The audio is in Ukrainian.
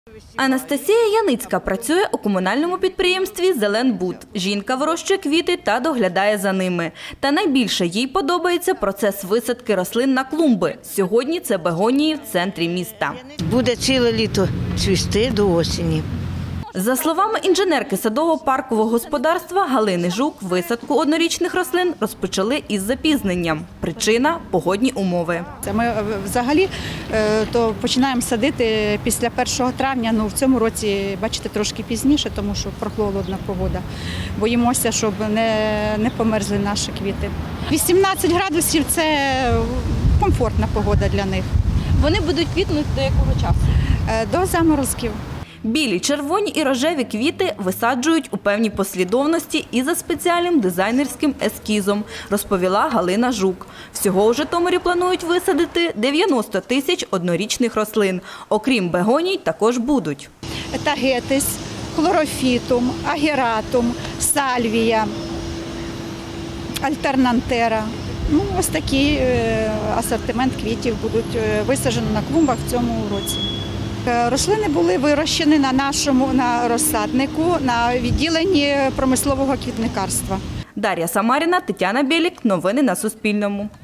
Анастасія Яницька працює у комунальному підприємстві «Зеленбуд». Жінка вирощує квіти та доглядає за ними. Та найбільше їй подобається процес висадки рослин на клумби. Сьогодні це бегонії в центрі міста. Буде ціле літо цвісти до осені. За словами інженерки садово-паркового господарства Галини Жук, висадку однорічних рослин розпочали із запізненням. Причина – погодні умови. Ми взагалі то починаємо садити після 1 травня, в цьому році, бачите, трошки пізніше, тому що прохолодна погода. Боїмося, щоб не померзли наші квіти. 18 градусів – це комфортна погода для них. Вони будуть квітнути до якого часу? До заморозків. Білі, червоні і рожеві квіти висаджують у певній послідовності і за спеціальним дизайнерським ескізом, розповіла Галина Жук. Всього у Житомирі планують висадити 90 тисяч однорічних рослин. Окрім бегоній, також будуть Тагетис, хлорофітум, агератум, сальвія, альтернантера. Ось такий асортимент квітів будуть висаджені на клумбах в цьому році. Рослини були вирощені на розсаднику, на відділенні промислового квітникарства. Дар'я Самаріна, Тетяна Білік. Новини на Суспільному.